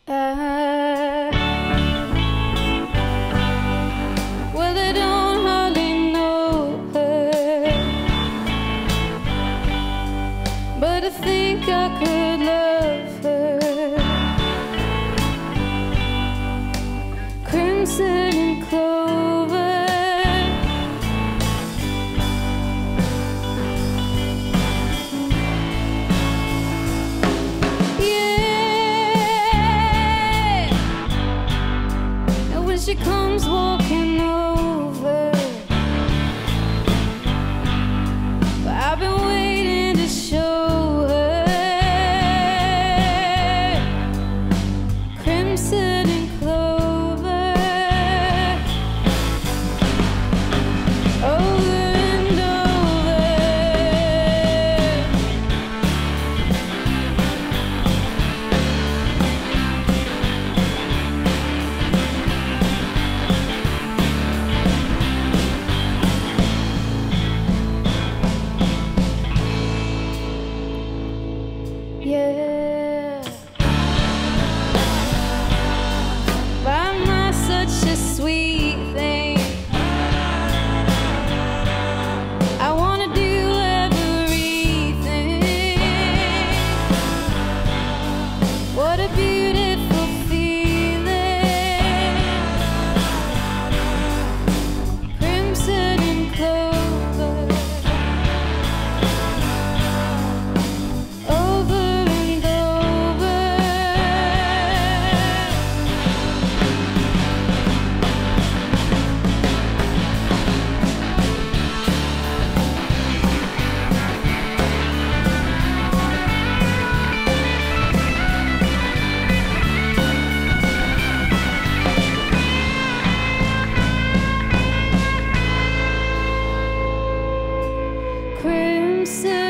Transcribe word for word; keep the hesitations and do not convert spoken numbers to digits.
Uh, well, I don't hardly know her, but I think I could love her. Crimson and clover, she comes walking over, but I've been waiting to show her. Crimson and clover, over and yeah, but I'm not such a sweet thing. I wanna do everything. What a beautiful feeling. Crimson and clover, crimson